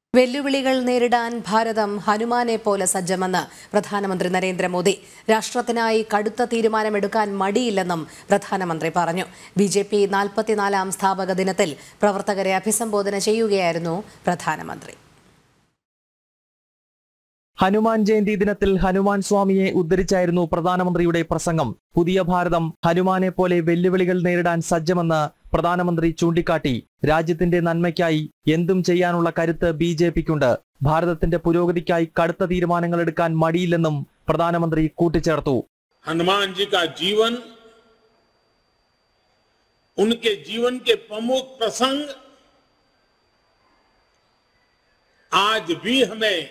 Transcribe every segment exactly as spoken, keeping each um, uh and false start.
വെല്ലുവിളികൾ നേരിടാൻ ഭാരതം ഹനുമാനെ പോലെ സജ്ജമെന്ന് പ്രധാനമന്ത്രി നരേന്ദ്രമോദി. രാഷ്ട്രത്തിനായി കടുത്ത തീരുമാനമെടുക്കാൻ മടിയില്ലെന്നും പ്രധാനമന്ത്രി പറഞ്ഞു. ബി ജെ പി നാൽപ്പത്തിനാലാം സ്ഥാപക ദിനത്തിൽ പ്രവർത്തകരെ അഭിസംബോധന ചെയ്യുകയായിരുന്നു പ്രധാനമന്ത്രി. ഹനുമാൻ ജയന്തി ദിനത്തിൽ ഹനുമാൻ സ്വാമിയെ ഉദ്ധരിച്ചായിരുന്നു പ്രധാനമന്ത്രിയുടെ പ്രസംഗം. പുതിയ ഭാരതം ഹനുമാനെ പോലെ വെല്ലുവിളികൾ നേരിടാൻ സജ്ജമെന്ന് പ്രധാനമന്ത്രി ചൂണ്ടിക്കാട്ടി. രാജ്യത്തിന്റെ നന്മയ്ക്കായി എന്തും ചെയ്യാനുള്ള കരുത്ത് ബി ജെ പിക്കുണ്ട്. ഭാരതത്തിന്റെ പുരോഗതിക്കായി കടുത്ത തീരുമാനങ്ങൾ എടുക്കാൻ മടിയില്ലെന്നും പ്രധാനമന്ത്രി കൂട്ടിച്ചേർത്തു. हनुमान जी का जीवन, उनके जीवन के प्रमुख प्रसंग आज भी हमें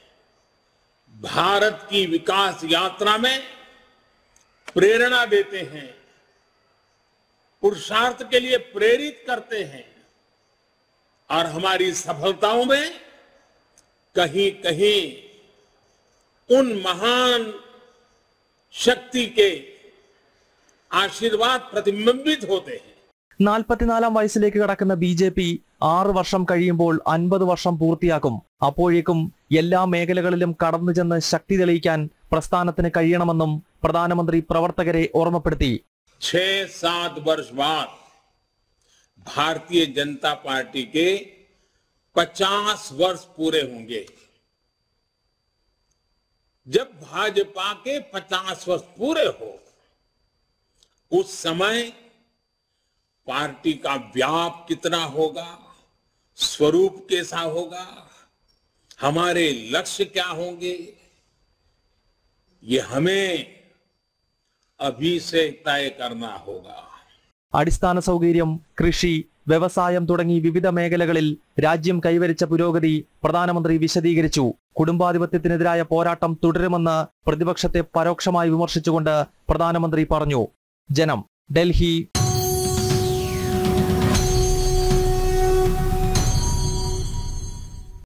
भारत की विकास यात्रा में प्रेरणा देते हैं, पुरुषार्थ के लिए प्रेरित करते हैं और हमारी सफलताओं में कहीं कहीं उन महान शक्ति के आशीर्वाद प्रतिबिंबित होते हैं. നാൽപ്പത്തിനാലാം വയസ്സിലേക്ക് കടക്കുന്ന ബി ജെ പി ആറ് വർഷം കഴിയുമ്പോൾ അൻപത് വർഷം പൂർത്തിയാക്കും. അപ്പോഴേക്കും എല്ലാ മേഖലകളിലും കടന്നു ചെന്ന് ശക്തി തെളിയിക്കാൻ പ്രസ്ഥാനത്തിന് കഴിയണമെന്നും പ്രധാനമന്ത്രി പ്രവർത്തകരെ ഓർമ്മപ്പെടുത്തി. छह सात वर्ष बाद भारतीय जनता पार्टी के पचास वर्ष पूरे होंगे. जब भाजपा के पचास वर्ष पूरे हो, उस समय पार्टी का व्याप कितना होगा, स्वरूप कैसा होगा, हमारे लक्ष्य क्या होंगे, ये हमें अभी से तय करना होगा. അടിസ്ഥാന സൗകര്യം, കൃഷി, വ്യവസായം തുടങ്ങി വിവിധ മേഖലകളിൽ രാജ്യം കൈവരിച്ച പുരോഗതി പ്രധാനമന്ത്രി വിശദീകരിച്ചു. കുടുംബാധിപത്യത്തിനെതിരായ പോരാട്ടം തുടരുമെന്ന് പ്രതിപക്ഷത്തെ പരോക്ഷമായി വിമർശിച്ചുകൊണ്ട് പ്രധാനമന്ത്രി പറഞ്ഞു. ജനം, ഡൽഹി.